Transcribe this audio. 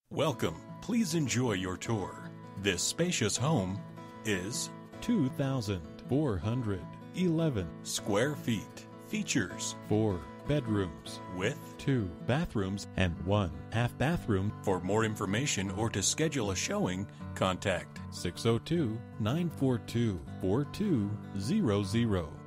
Welcome. Please enjoy your tour. This spacious home is 2,411 square feet. Features 4 bedrooms with 2 bathrooms and 1 half bathroom. For more information or to schedule a showing, contact 602-942-4200.